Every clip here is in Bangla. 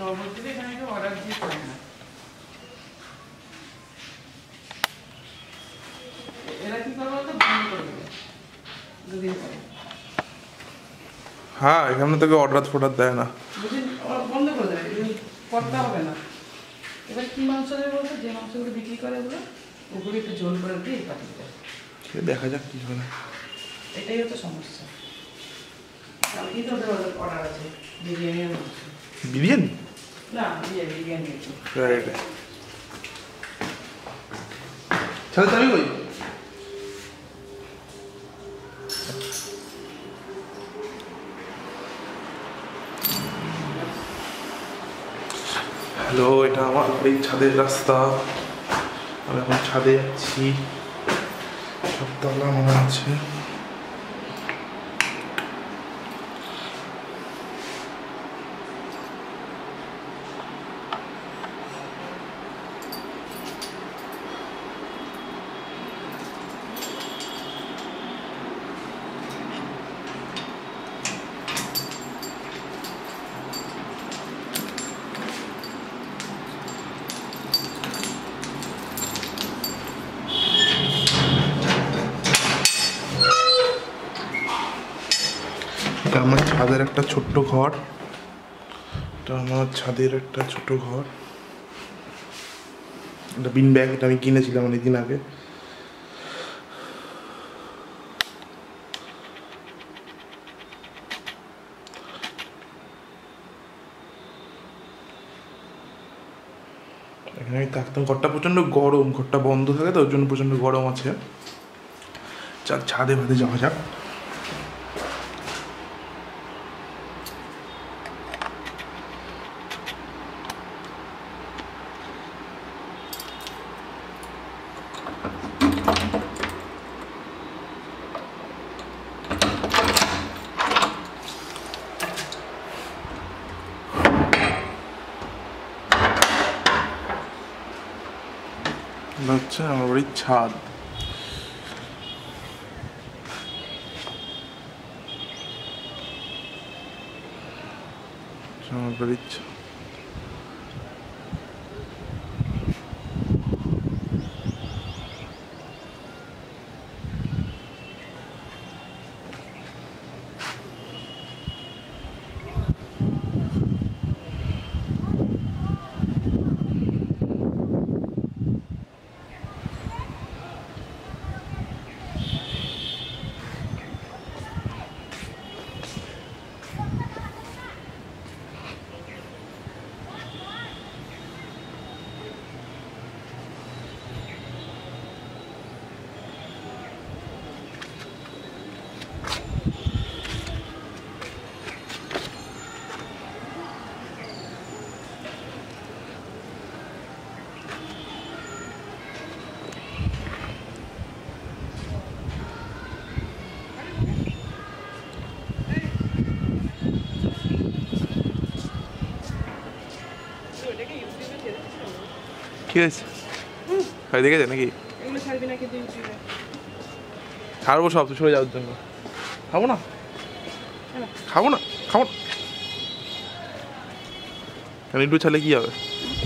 পরবর্তীতে এখানে কেউ অর্ডার দিয়ে পায় না। এরা কি করবো তো বন্ধ করে দেবে দুদিন পরে। হ্যাঁ, এখানে তোকে অর্ডার ফর্ডার দেয় না, দুদিন বন্ধ করে দেবে, করতে হবে না। এবার কি মাংস দেবে বলতো, যে মাংসগুলো বিক্রি করে ওগুলো ওগুলো একটু ঝোল করে দিয়ে পাঠিয়ে দেয়। দেখা যাক কি হয়। এটাই হচ্ছে সমস্যা। কালকেই তো ওদের অর্ডার আছে বিরিয়ানি আর মাংস। বিরিয়ানি না বিরিয়ানি একটু তাহলে আমি কই হ্যালো, এটা আমার এই ছাদের রাস্তা। আমি এখন ছাদে যাচ্ছি, সব তালা মনে আছে। এটা আমার ছাদের একটা ছোট্ট ঘর, এটা আমার ছাদের একটা ছোট ঘর। এটা বিন ব্যাগ, এটা আমি কিনেছিলাম অনেকদিন আগে। এখানে আমি থাকতাম। ঘরটা প্রচণ্ড গরম, ঘরটা বন্ধ থাকে তো ওর জন্য প্রচণ্ড গরম আছে। ছাদে ভাদে যাওয়া যাক। হচ্ছে আমার বাড়ির ছাদ। আমার বাড়ির ছাদ। কি হয়েছে ভাই, দেখেছে নাকি? ছাড়বো সব, সরে যাওয়ার জন্য। খাবো না, খাবো না, খাবো না। একটু ছাড়লে কি হবে?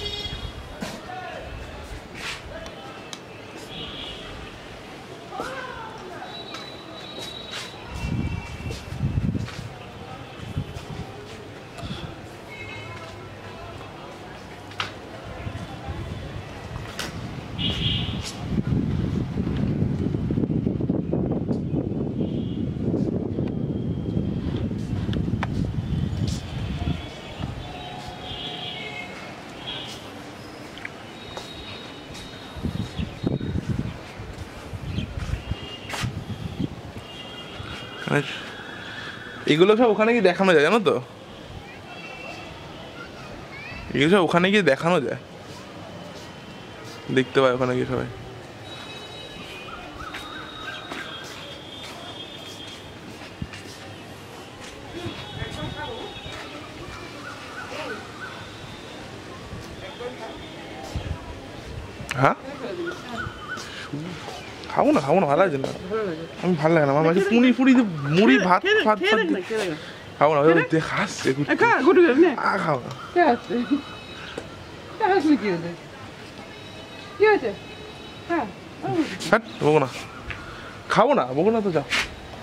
এগুলো সব ওখানে গিয়ে দেখানো যায়, জানো তো? এগুলো সব ওখানে গিয়ে দেখানো যায়, দেখতে পায় ওখানে গিয়ে সবাই। হ্যাঁ, খাবো না, ভালো লাগে না। আমি ভালো লাগে না আমার মাঝে পুরি মুড়ি ভাত খাবো না দেখাস খা গুটু নে খাবো না কে আছে হাসলি কি হয়েছে কি হয়েছে হ্যাঁ বকো না খাবো না বকো না তো যাও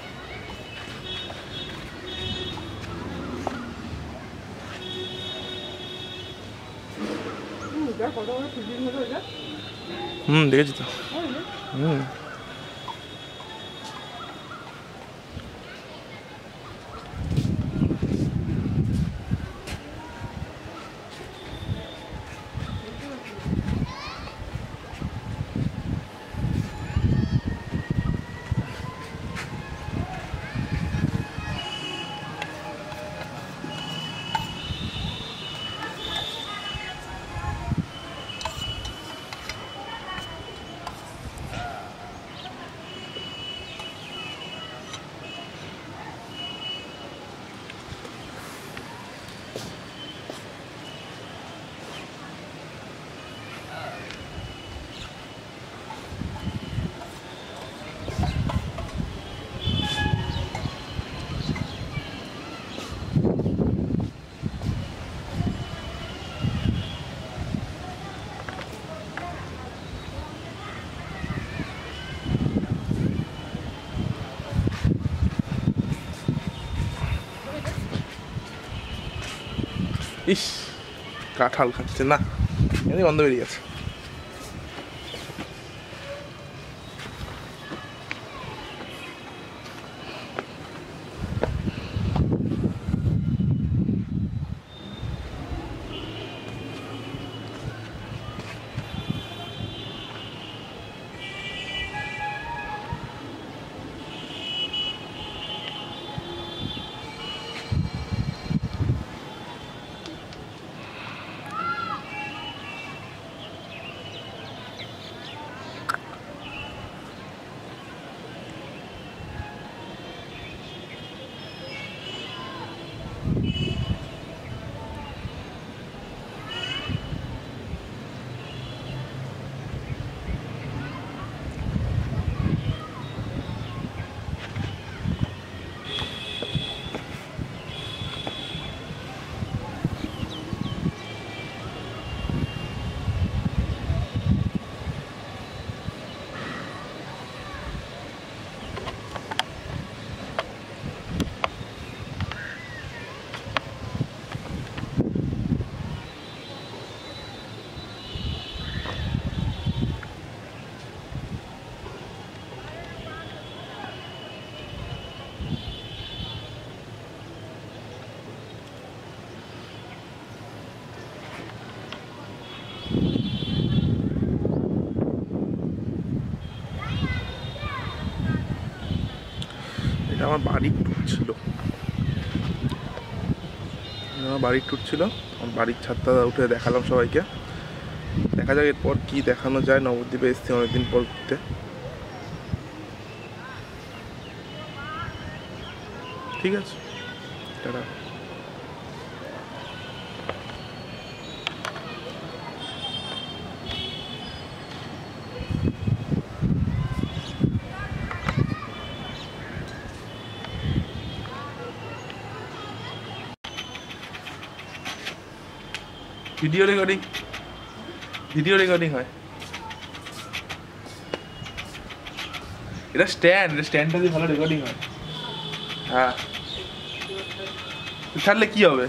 দেখেছি তো ইস কাঁঠাল খাচ্ছে না এমনি গন্ধ বেরিয়ে গেছে আমার বাড়ির ট্যুর ছিল আমার বাড়ির ছাদটা উঠে দেখালাম সবাইকে দেখা যাক এরপর কি দেখানো যায় নবদ্বীপে এসেছি অনেকদিন পর ঘুরতে ঠিক আছে টাটা ভিডিও রেকর্ডিং হয় এটা স্ট্যান্ডটা দিয়ে ভালো রেকর্ডিং হয় হ্যাঁ ছাড়লে কি হবে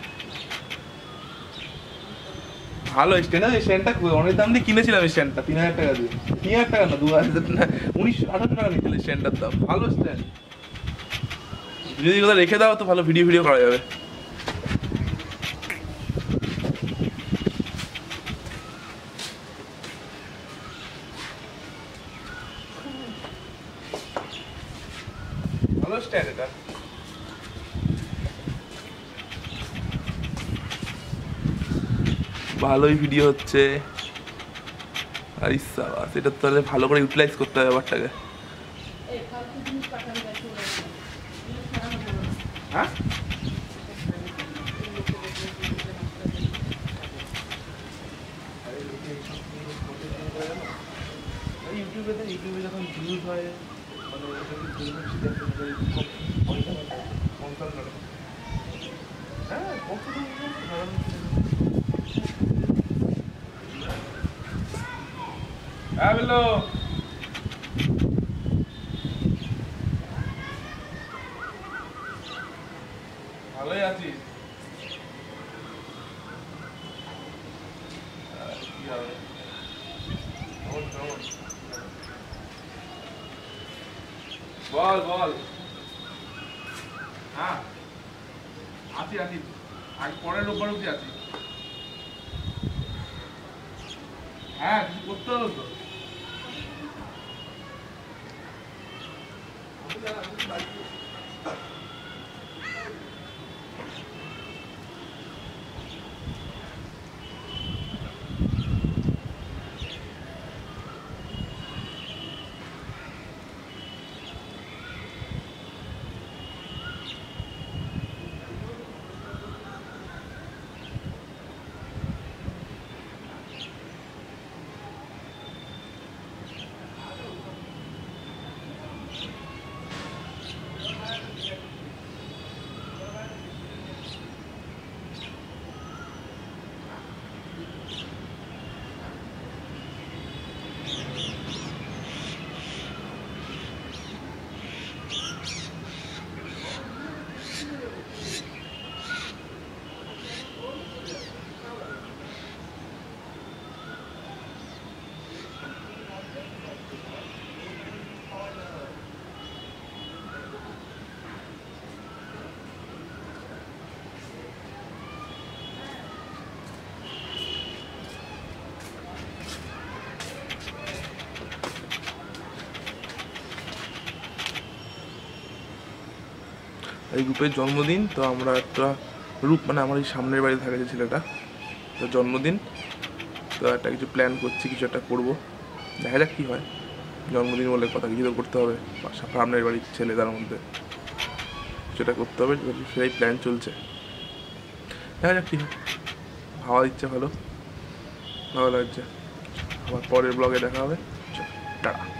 ভালো স্ট্যান্ডটা অনেক দাম দিয়ে কিনেছিলাম স্ট্যান্ডটা 3000 টাকা দিয়ে 3000 টাকা না 2000 না 1800 টাকা নিয়েছিল স্ট্যান্ডটার দাম ভালো স্ট্যান্ড যদি কোথাও রেখে দাও তো ভালো ভিডিও করা যাবে ভালো স্ট্যান্ড এটা ভালোই ভিডিও হচ্ছে আর ইসাবাস এটা তাহলে ভালো করে ইউটিলাইজ করতে হবে ব্যাপারটাকে হ্যাঁ ইউটিউবে যখন ভিউজ হয় মানে হ্যাঁ বললো ভালোই আছিস কি হবে বল বল হ্যাঁ আছি আছি আজ পরের রোববার অব্দি আছি হ্যাঁ কিছু করতে হবে তো এই রূপের জন্মদিন তো আমরা একটা রূপ মানে আমার এই সামনের বাড়ি থাকে যে ছেলেটা তো জন্মদিন তো একটা কিছু প্ল্যান করছি কিছু একটা করবো দেখা যাক কী হয় জন্মদিন বলে কথা কিছু তো করতে হবে সামনের বাড়ির ছেলে তার মধ্যে সেটা করতে হবে সেই প্ল্যান চলছে দেখা যাক কী হয় ভাবা দিচ্ছে ভালো লাগছে আবার পরের ব্লগে দেখা হবে টাটা